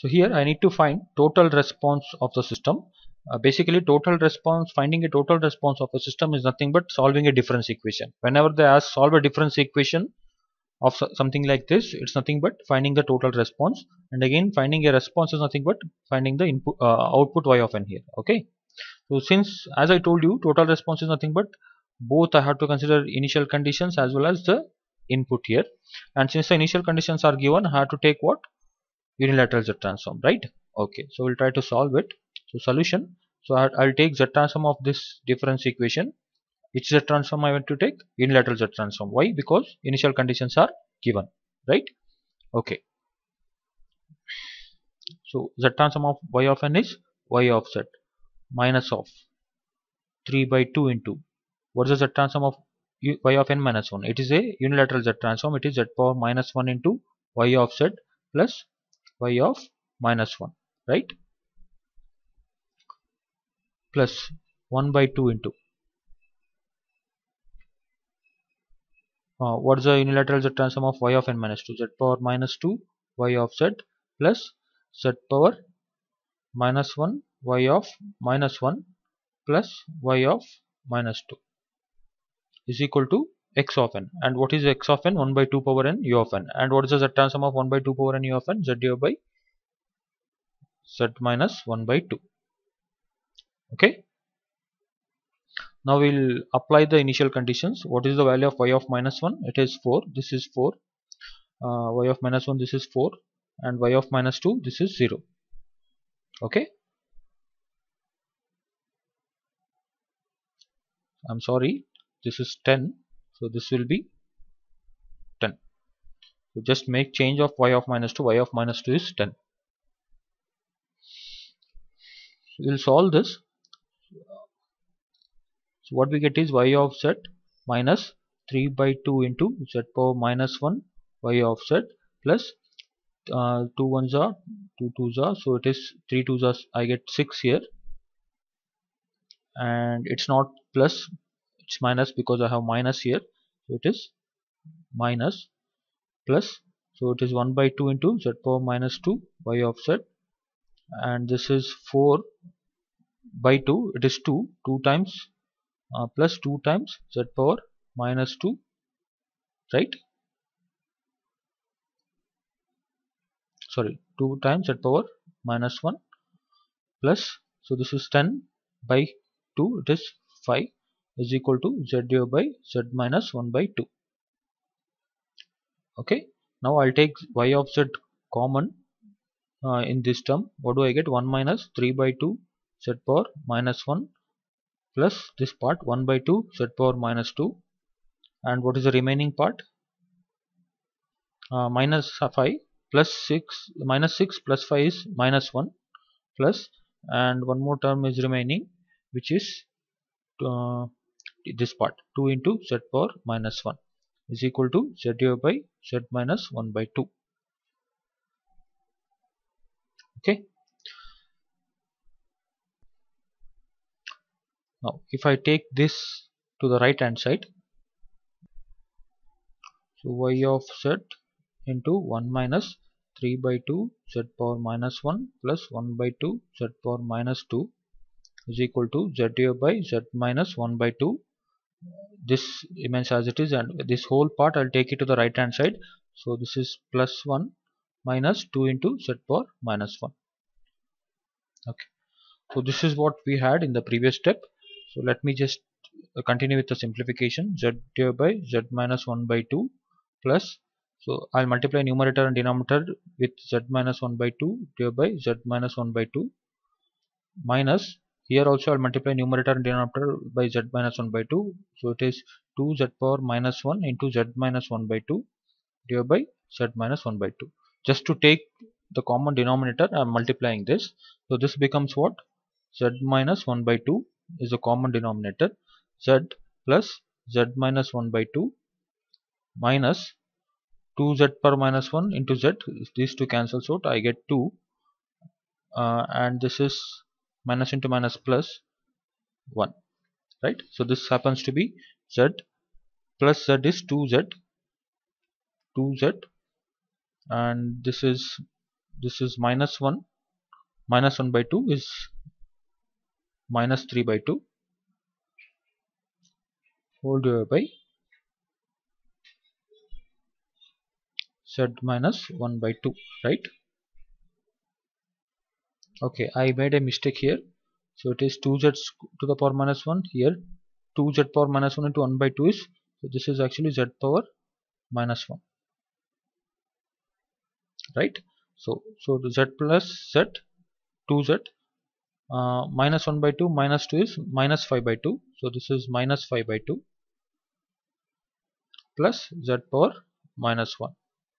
So here I need to find total response of the system. Basically total response, finding a total response of a system is nothing but solving a difference equation. Whenever they ask solve a difference equation of something like this, it's nothing but finding the total response, and again finding a response is nothing but finding the input output y of n here. Okay, so since as I told you total response is nothing but both I have to consider initial conditions as well as the input here, and since the initial conditions are given I have to take what unilateral Z transform, right? Okay, so we'll try to solve it. So solution, so I'll take Z transform of this difference equation. Which Z transform I want to take? Unilateral Z transform. Why? Because initial conditions are given, right? Okay, so Z transform of y of n is y of z minus of 3 by 2 into what is the Z transform of y of n minus 1? It is a unilateral Z transform. It is z power minus 1 into y of z plus y of minus 1, right? Plus 1 by 2 into what is the unilateral Z transform of y of n minus 2? Z power minus 2 y of z plus z power minus 1 y of minus 1 plus y of minus 2 is equal to x of n. And what is x of n? 1 by 2 power n u of n. And what is the Z transform of 1 by 2 power n u of n? Z divided by z minus 1 by 2. Okay. Now we'll apply the initial conditions. What is the value of y of minus 1? It is 4. This is 4. Y of minus 1, this is 4. And y of minus 2, this is 0. Okay. I'm sorry. This is 10. So this will be 10. So just make change of y of minus 2. Y of minus 2 is 10. So we'll solve this. So what we get is y of z minus 3 by 2 into z power minus 1 y of z plus 2 ones are 2 twos are, so it is 3 twos are, I get 6 here, and it's not plus, it's minus because I have minus here, so it is minus plus, so it is 1 by 2 into z power minus 2 y of z, and this is 4 by 2, it is 2 times plus 2 times z power minus 2, right? Sorry, 2 times z power minus 1 plus, so this is 10 by 2, it is 5 is equal to z divided by z minus 1 by 2. Okay, now I'll take y of z common in this term. What do I get? 1 minus 3 by 2 z power minus 1 plus this part 1 by 2 z power minus 2, and what is the remaining part? Minus 5 plus 6, minus 6 plus 5 is minus 1 plus, and one more term is remaining, which is this part 2 into z power minus 1 is equal to z divided by z minus 1 by 2. Okay, now if I take this to the right hand side, so y of z into 1 minus 3 by 2 z power minus 1 plus 1 by 2 z power minus 2 is equal to z divided by z minus 1 by 2. This remains as it is, and this whole part I'll take it to the right hand side, so this is plus 1 minus 2 into z power minus 1. Okay, so this is what we had in the previous step. So let me just continue with the simplification. Z divided by z minus 1 by 2 plus, so I'll multiply numerator and denominator with z minus 1 by 2 divided by z minus 1 by 2 minus, here also I'll multiply numerator and denominator by z minus 1 by 2, so it is 2 z power minus 1 into z minus 1 by 2 divided by z minus 1 by 2. Just to take the common denominator, I am multiplying this, so this becomes what? Z minus 1 by 2 is the common denominator, z plus z minus 1 by 2 minus 2z power minus 1 into z, these two cancels out, I get 2, and this is minus into minus plus 1, right? So this happens to be z plus z is 2z, and this is this is minus 1. Minus 1 by 2 is minus 3 by 2 whole divided by z minus 1 by 2, right? Okay, I made a mistake here. So it is 2z to the power minus 1. Here 2z power minus 1 into 1 by 2 is, so this is actually z power minus 1, right? So the z plus z, 2z, minus 1 by 2 minus 2 is minus 5 by 2. So this is minus 5 by 2 plus z power minus 1.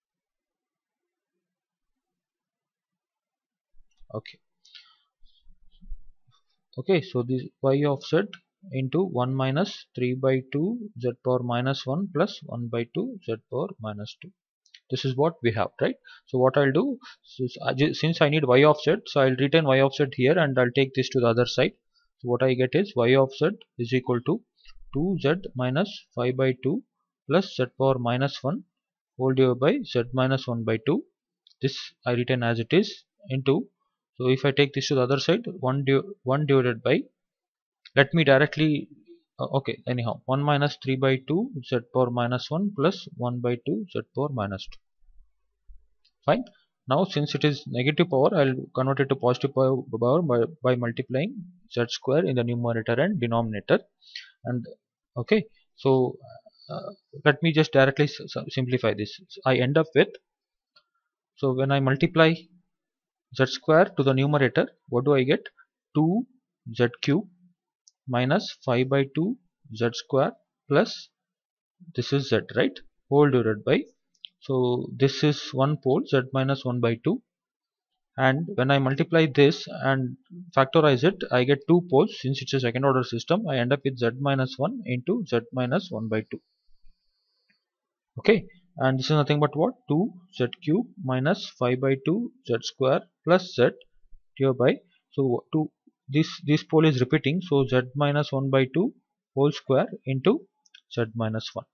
Okay, so this y of z into 1 minus 3 by 2 z power minus 1 plus 1 by 2 z power minus 2. This is what we have, right? So what I'll do, since I need y of z, so I'll retain y of z here and I'll take this to the other side. So what I get is y of z is equal to 2z minus 5 by 2 plus z power minus 1 whole divided by z minus 1 by 2. This I retain as it is into, so if I take this to the other side, 1 divided by, let me directly okay, anyhow, 1 minus 3 by 2 z power minus 1 plus 1 by 2 z power minus 2. Fine. Now since it is negative power, I'll convert it to positive power by multiplying z square in the numerator and denominator. And okay, so let me just directly simplify this. I end up with, so when I multiply z square to the numerator, what do I get? 2z cube minus 5 by 2 z square plus this is z, right, whole divided by, so this is one pole z minus 1 by 2, and when I multiply this and factorize it, I get two poles. Since it's a second order system, I end up with z minus 1 into z minus 1 by 2. Okay, and this is nothing but what? 2z cube minus 5 by 2 z square plus z divided by, so this pole is repeating, so z minus 1 by 2 whole square into z minus 1.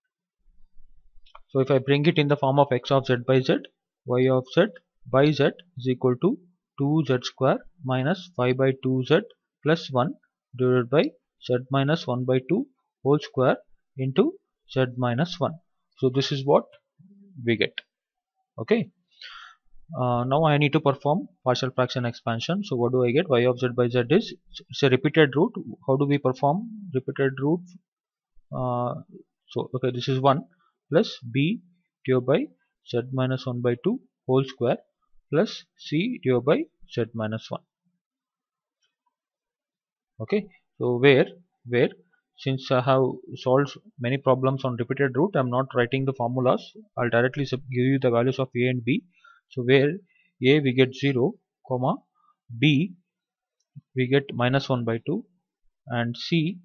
So if I bring it in the form of x of z by z, y of z by z is equal to 2z square minus 5 by 2z plus 1 divided by z minus 1 by 2 whole square into z minus 1. So this is what we get. Okay, now I need to perform partial fraction expansion. So what do I get? Y of z by z is, it's a repeated root. How do we perform repeated root? So okay, this is 1 plus b divided by z minus 1 by 2 whole square plus c divided by z minus 1. Okay, so where since I have solved many problems on repeated root, I'm not writing the formulas. I'll directly give you the values of a and b. So where a we get 0, comma, b we get minus 1 by 2, and c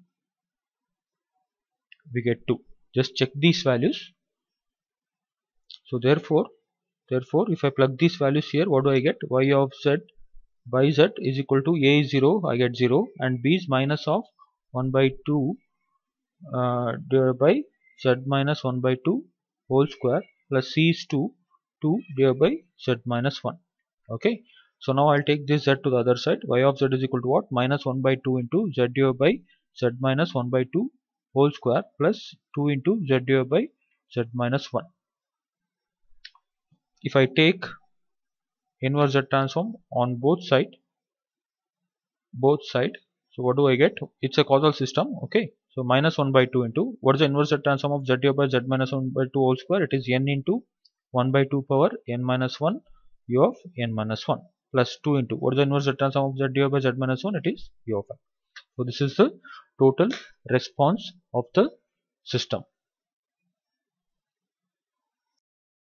we get 2. Just check these values. So therefore if I plug these values here, what do I get? Y of z by z is equal to, a is 0, I get 0, and b is minus of 1 by 2 divided by z minus 1 by 2 whole square plus c is 2 divided by z minus 1. Okay, so now I'll take this z to the other side. Y of z is equal to what? Minus 1 by 2 into z divided by z minus 1 by 2 whole square plus 2 into z divided by z minus 1. If I take inverse z transform on both side, so what do I get? It's a causal system. Okay, so minus 1 by 2 into, what is the inverse z transform of z divided by z minus 1 by 2 whole square? It is n into 1 by 2 power n minus 1 u of n minus 1 plus 2 into, what is the inverse z transform of z divided by z minus 1? It is u of n. So this is the total response of the system.